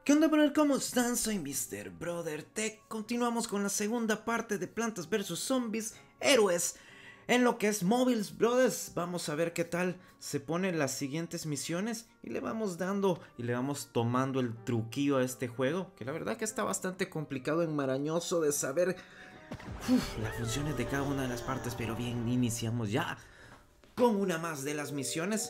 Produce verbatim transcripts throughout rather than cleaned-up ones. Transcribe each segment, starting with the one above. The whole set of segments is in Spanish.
¿Qué onda, brother? ¿Cómo están? Soy mister Brother Tech. Continuamos con la segunda parte de Plantas versus. Zombies Héroes en lo que es Mobiles Brothers. Vamos a ver qué tal se ponen las siguientes misiones y le vamos dando y le vamos tomando el truquillo a este juego, que la verdad que está bastante complicado, enmarañoso de saber uf, las funciones de cada una de las partes. Pero bien, iniciamos ya con una más de las misiones.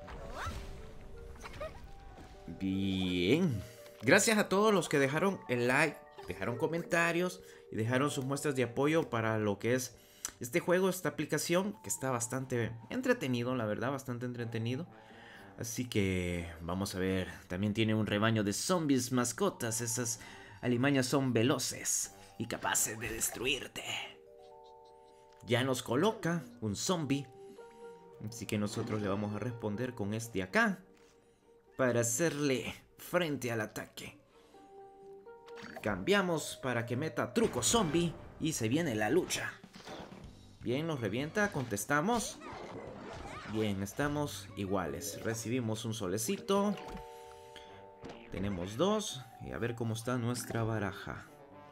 Bien, gracias a todos los que dejaron el like, dejaron comentarios y dejaron sus muestras de apoyo para lo que es este juego, esta aplicación, que está bastante entretenido, la verdad, bastante entretenido. Así que vamos a ver, también tiene un rebaño de zombies mascotas. Esas alimañas son veloces y capaces de destruirte. Ya nos coloca un zombie, así que nosotros le vamos a responder con este acá para hacerle frente al ataque. Cambiamos para que meta truco zombie y se viene la lucha. Bien, nos revienta, contestamos. Bien, estamos iguales. Recibimos un solecito. Tenemos dos. Y a ver cómo está nuestra baraja.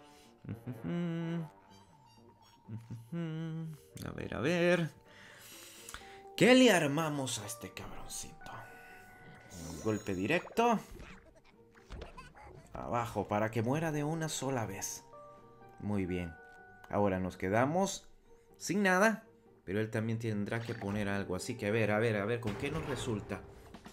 A ver, a ver. ¿Qué le armamos a este cabroncito? Un golpe directo. Abajo, para que muera de una sola vez. Muy bien. Ahora nos quedamos sin nada, pero él también tendrá que poner algo. Así que a ver, a ver, a ver, ¿con qué nos resulta?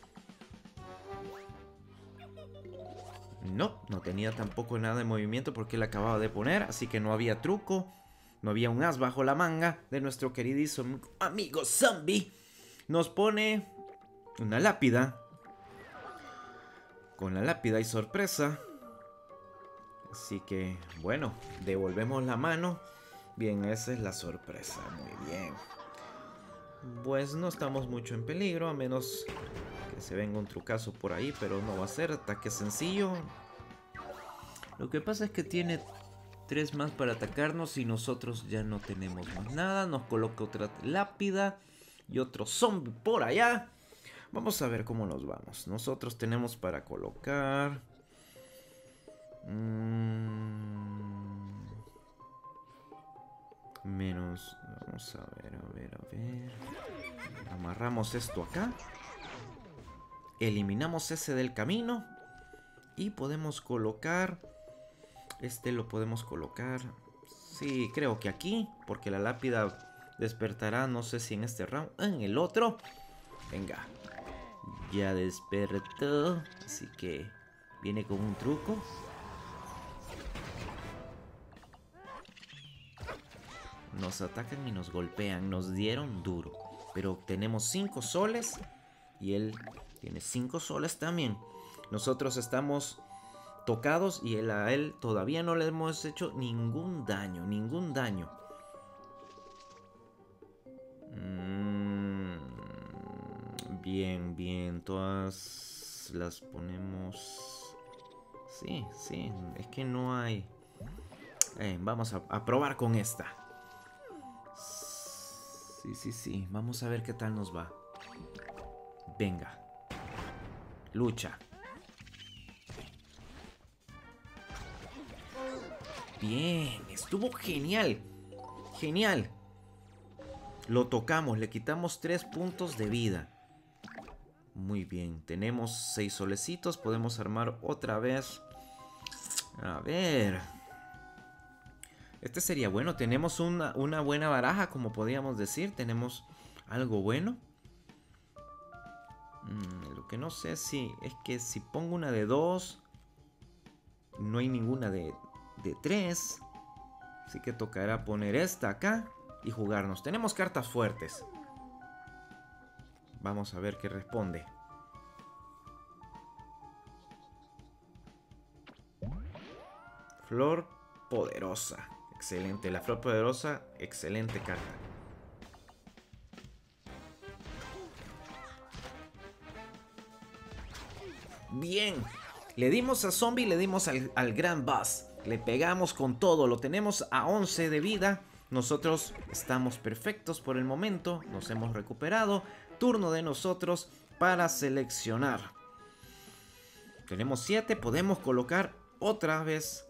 No, no tenía tampoco nada de movimiento porque él acababa de poner. Así que no había truco. No había un as bajo la manga de nuestro queridísimo amigo zombie. Nos pone una lápida. Con la lápida hay sorpresa. Así que, bueno, devolvemos la mano. Bien, esa es la sorpresa. Muy bien. Pues no estamos mucho en peligro, a menos que se venga un trucazo por ahí, pero no va a ser ataque sencillo. Lo que pasa es que tiene tres más para atacarnos y nosotros ya no tenemos más nada. Nos coloca otra lápida y otro zombie por allá. Vamos a ver cómo nos vamos. Nosotros tenemos para colocar... Mmm, menos... Vamos a ver, a ver, a ver... Amarramos esto acá. Eliminamos ese del camino. Y podemos colocar... Este lo podemos colocar... Sí, creo que aquí. Porque la lápida despertará, no sé si en este round, en el otro. Venga. Ya despertó. Así que viene con un truco. Nos atacan y nos golpean. Nos dieron duro. Pero tenemos cinco soles. Y él tiene cinco soles también. Nosotros estamos tocados. Y él, a él todavía no le hemos hecho ningún daño. Ningún daño. Mm, bien, bien. Todas las ponemos... Sí, sí. Es que no hay... Eh, vamos a, a probar con esta. Sí, sí, sí. Vamos a ver qué tal nos va. Venga. Lucha. Bien. Estuvo genial. Genial. Lo tocamos. Le quitamos tres puntos de vida. Muy bien. Tenemos seis solecitos. Podemos armar otra vez. A ver... Este sería bueno. Tenemos una, una buena baraja, como podríamos decir. Tenemos algo bueno. Mm, lo que no sé si es que si pongo una de dos, no hay ninguna de, de tres. Así que tocará poner esta acá y jugarnos. Tenemos cartas fuertes. Vamos a ver qué responde. Flor poderosa. Excelente, la flor poderosa, excelente carta. Bien, le dimos a zombie, le dimos al, al gran boss. Le pegamos con todo, lo tenemos a once de vida. Nosotros estamos perfectos por el momento, nos hemos recuperado. Turno de nosotros para seleccionar. Tenemos siete. Podemos colocar otra vez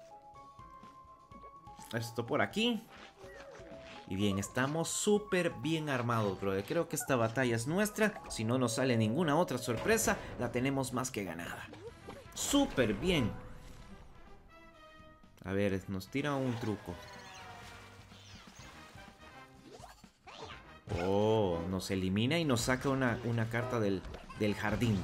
esto por aquí. Y bien, estamos súper bien armados, brother. Creo que esta batalla es nuestra. Si no nos sale ninguna otra sorpresa, la tenemos más que ganada. Súper bien. A ver, nos tira un truco. Oh, nos elimina y nos saca una, una carta del, del jardín.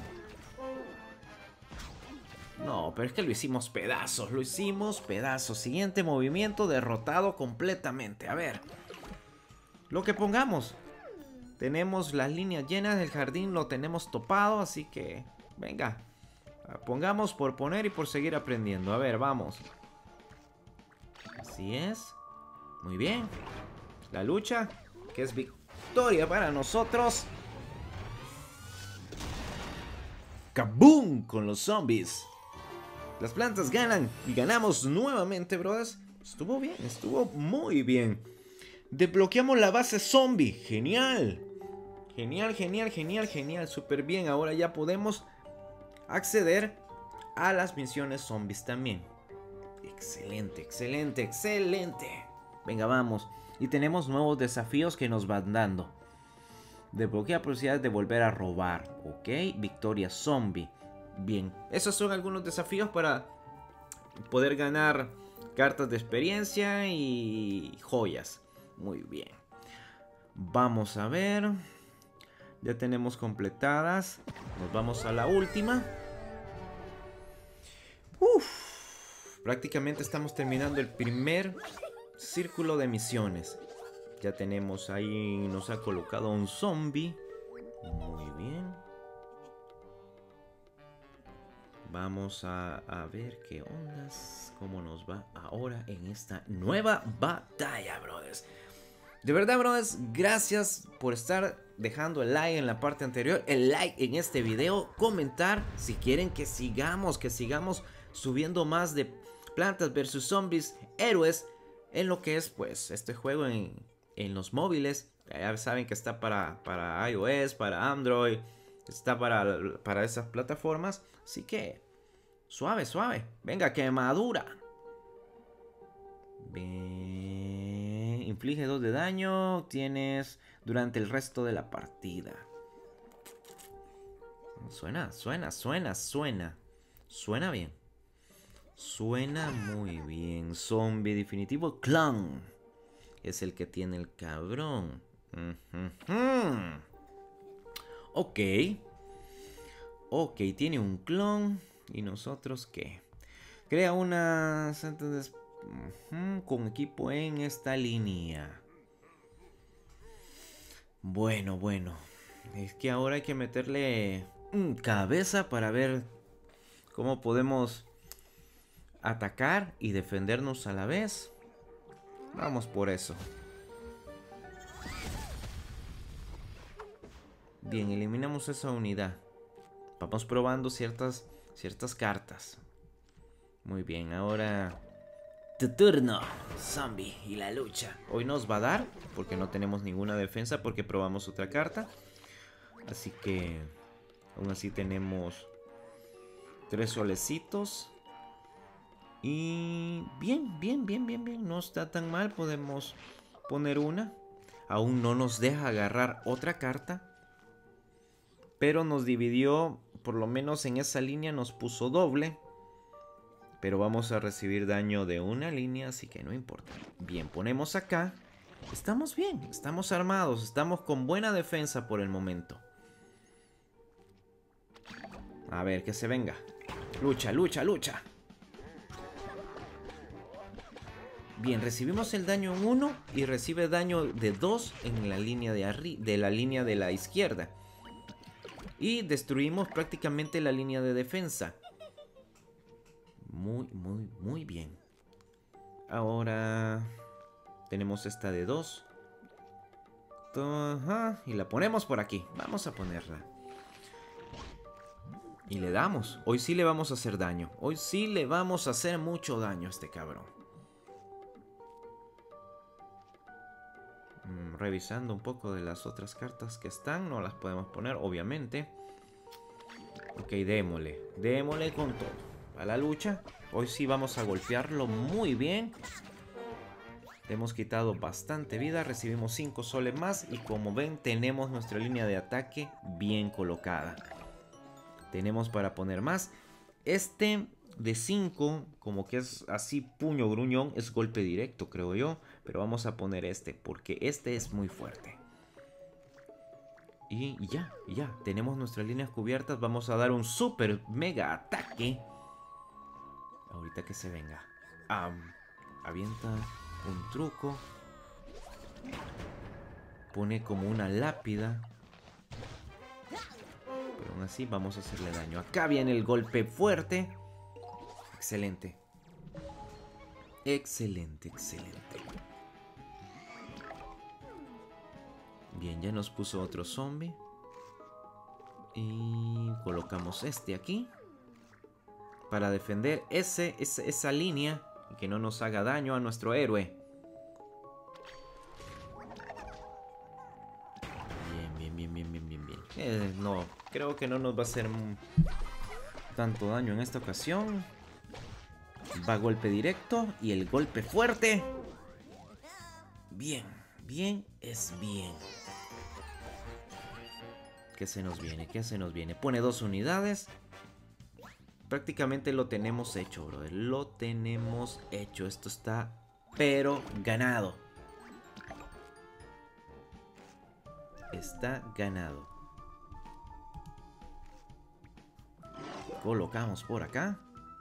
No, pero es que lo hicimos pedazos. Lo hicimos pedazos. Siguiente movimiento, derrotado completamente. A ver. Lo que pongamos. Tenemos las líneas llenas del jardín, lo tenemos topado, así que venga. Pongamos por poner y por seguir aprendiendo. A ver, vamos. Así es. Muy bien. La lucha, que es victoria para nosotros. ¡Kaboom! Con los zombies. Las plantas ganan y ganamos nuevamente, brothers. Estuvo bien, estuvo muy bien. Desbloqueamos la base zombie. Genial. Genial, genial, genial, genial. Súper bien. Ahora ya podemos acceder a las misiones zombies también. Excelente, excelente, excelente. Venga, vamos. Y tenemos nuevos desafíos que nos van dando. Desbloquea posibilidades de volver a robar. Ok, victoria zombie. Bien, esos son algunos desafíos para poder ganar cartas de experiencia y joyas. Muy bien. Vamos a ver. Ya tenemos completadas. Nos vamos a la última. Uf, prácticamente estamos terminando el primer círculo de misiones. Ya tenemos ahí, nos ha colocado un zombie. Muy bien. Vamos a, a ver qué ondas, cómo nos va ahora en esta nueva batalla, brothers. De verdad, brothers, gracias por estar dejando el like en la parte anterior, el like en este video, comentar si quieren que sigamos, que sigamos subiendo más de Plantas versus Zombies, héroes, en lo que es pues este juego en, en los móviles. Ya saben que está para, para iOS, para Android, está para, para esas plataformas, así que suave, suave, venga, quemadura. Bien, inflige dos de daño, tienes durante el resto de la partida. Suena, suena, suena, suena, suena bien. Suena muy bien. Zombie definitivo, clon. Es el que tiene el cabrón. Mm-hmm. Ok. Ok, tiene un clon. ¿Y nosotros qué? Crea una... Uh-huh, con equipo en esta línea. Bueno, bueno. Es que ahora hay que meterle mm, cabeza para ver cómo podemos atacar y defendernos a la vez. Vamos por eso. Bien, eliminamos esa unidad. Vamos probando ciertas, ciertas cartas. Muy bien, ahora tu turno, zombie, y la lucha. Hoy nos va a dar, porque no tenemos ninguna defensa, porque probamos otra carta. Así que aún así tenemos tres solecitos. Y bien, bien, bien, bien, bien. No está tan mal, podemos poner una. Aún no nos deja agarrar otra carta. Pero nos dividió, por lo menos en esa línea nos puso doble. Pero vamos a recibir daño de una línea, así que no importa. Bien, ponemos acá. Estamos bien, estamos armados, estamos con buena defensa por el momento. A ver, que se venga. Lucha, lucha, lucha. Bien, recibimos el daño en uno y recibe daño de dos en la línea de, arri de la línea de la izquierda. Y destruimos prácticamente la línea de defensa. Muy, muy, muy bien. Ahora tenemos esta de dos. Ajá, y la ponemos por aquí. Vamos a ponerla. Y le damos. Hoy sí le vamos a hacer daño. Hoy sí le vamos a hacer mucho daño a este cabrón. Mm, revisando un poco de las otras cartas que están. No las podemos poner, obviamente. Ok, démosle. Démosle con todo. A la lucha. Hoy sí vamos a golpearlo muy bien. Le hemos quitado bastante vida. Recibimos cinco soles más. Y como ven, tenemos nuestra línea de ataque bien colocada. Tenemos para poner más. Este de cinco, como que es así puño gruñón, es golpe directo, creo yo. Pero vamos a poner este, porque este es muy fuerte. Y ya, ya, tenemos nuestras líneas cubiertas. Vamos a dar un super mega ataque. Ahorita que se venga. Um, avienta un truco. Pone como una lápida. Pero aún así vamos a hacerle daño. Acá viene el golpe fuerte. Excelente. Excelente, excelente. Bien, ya nos puso otro zombie. Y colocamos este aquí. Para defender ese, ese, esa línea. Y que no nos haga daño a nuestro héroe. Bien, bien, bien, bien, bien, bien, bien. Eh, no, creo que no nos va a hacer tanto daño en esta ocasión. Va golpe directo y el golpe fuerte. Bien, bien es bien. ¿Qué se nos viene? ¿Qué se nos viene? Pone dos unidades. Prácticamente lo tenemos hecho, brother. Lo tenemos hecho. Esto está, pero ganado. Está ganado. Colocamos por acá.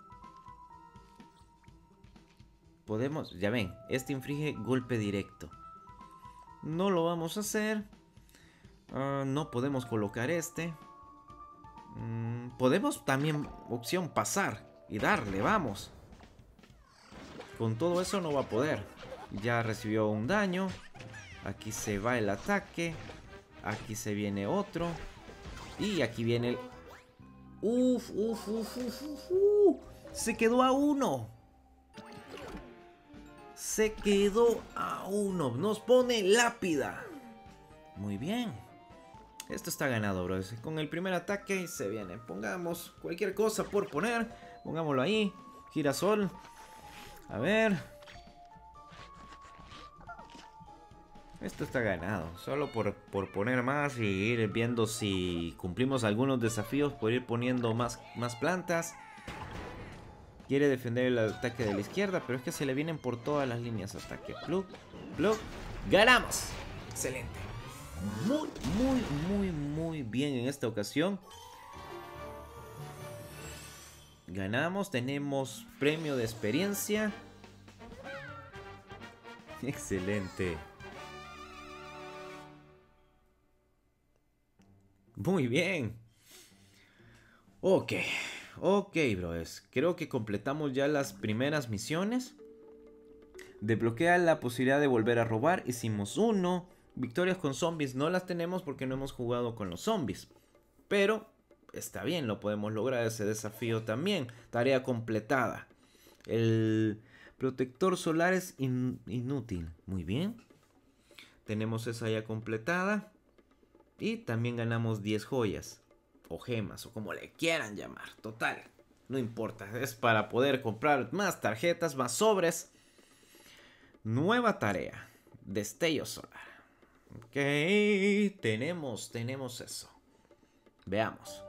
Podemos, ya ven, este inflige golpe directo. No lo vamos a hacer. Uh, no podemos colocar este. Mm, podemos también, opción, pasar y darle, vamos. Con todo eso no va a poder. Ya recibió un daño. Aquí se va el ataque. Aquí se viene otro. Y aquí viene el... Uf, uf, uf, uf, uf, uf. Se quedó a uno. Se quedó a uno. Nos pone lápida. Muy bien. Esto está ganado, bro. Con el primer ataque se viene. Pongamos cualquier cosa por poner. Pongámoslo ahí. Girasol. A ver. Esto está ganado. Solo por, por poner más y ir viendo si cumplimos algunos desafíos. Por ir poniendo más, más plantas. Quiere defender el ataque de la izquierda. Pero es que se le vienen por todas las líneas. Ataque. Plug. Plug. ¡Ganamos! Excelente. Muy, muy, muy, muy bien en esta ocasión. Ganamos, tenemos premio de experiencia. Excelente. Muy bien. Ok, ok, bros. Creo que completamos ya las primeras misiones. Desbloquea la posibilidad de volver a robar. Hicimos uno. Victorias con zombies no las tenemos porque no hemos jugado con los zombies. Pero está bien, lo podemos lograr ese desafío también. Tarea completada. El protector solar es in inútil. Muy bien. Tenemos esa ya completada. Y también ganamos diez joyas. O gemas, o como le quieran llamar. Total, no importa. Es para poder comprar más tarjetas, más sobres. Nueva tarea. Destello solar. Ok, tenemos, tenemos eso. Veamos.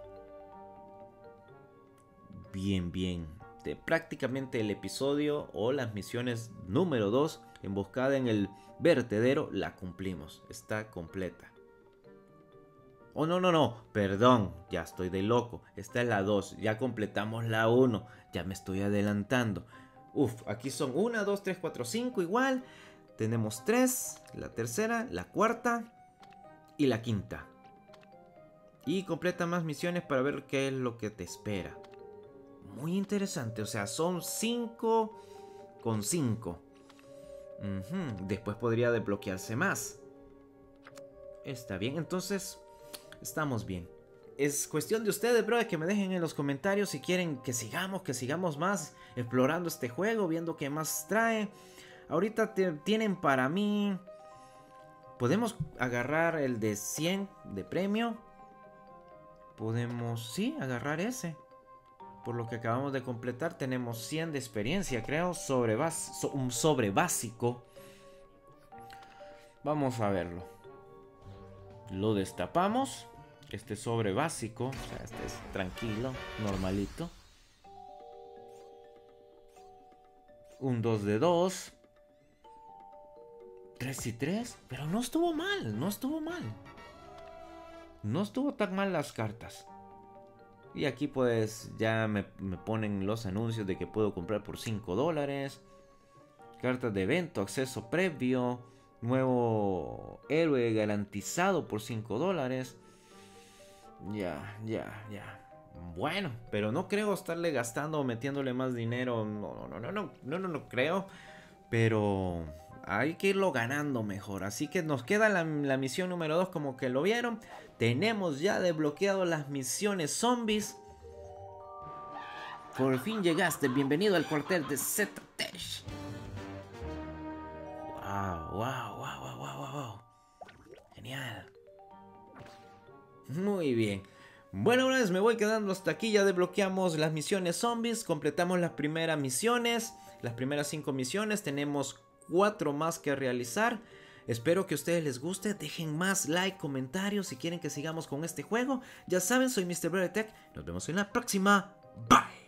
Bien, bien. De prácticamente el episodio o las misiones número dos, emboscada en el vertedero, la cumplimos. Está completa. Oh, no, no, no. Perdón, ya estoy de loco. Esta es la dos. Ya completamos la uno. Ya me estoy adelantando. Uf, aquí son uno, dos, tres, cuatro, cinco igual. Tenemos tres, la tercera, la cuarta y la quinta. Y completa más misiones para ver qué es lo que te espera. Muy interesante, o sea, son cinco con cinco. Uh-huh. Después podría desbloquearse más. Está bien, entonces estamos bien. Es cuestión de ustedes, bro, que me dejen en los comentarios si quieren que sigamos, que sigamos más explorando este juego, viendo qué más trae. Ahorita te, tienen para mí... Podemos agarrar el de cien de premio. podemos, sí, agarrar ese. Por lo que acabamos de completar, tenemos cien de experiencia, creo, sobre bas- so- un sobre básico. Vamos a verlo. Lo destapamos. Este sobre básico, o sea, este es tranquilo, normalito. Un dos de dos. tres y tres. Pero no estuvo mal, no estuvo mal. No estuvo tan mal las cartas. Y aquí pues ya me, me ponen los anuncios de que puedo comprar por cinco dólares. Cartas de evento, acceso previo. Nuevo héroe garantizado por cinco dólares. Ya, ya, ya. Bueno, pero no creo estarle gastando o metiéndole más dinero. No, no, no, no, no, no, no creo. Pero hay que irlo ganando mejor. Así que nos queda la, la misión número dos, como que lo vieron. Tenemos ya desbloqueado las misiones zombies. Por fin llegaste. Bienvenido al cuartel de Z-Tech. Wow, wow, wow, wow, wow, wow. Genial. Muy bien. Bueno, ahora me voy quedando hasta aquí. Ya desbloqueamos las misiones zombies. Completamos las primeras misiones. Las primeras cinco misiones. Tenemos cuatro más que realizar. Espero que a ustedes les guste. Dejen más like, comentarios si quieren que sigamos con este juego. Ya saben, soy mister Brother Tech. Nos vemos en la próxima. Bye.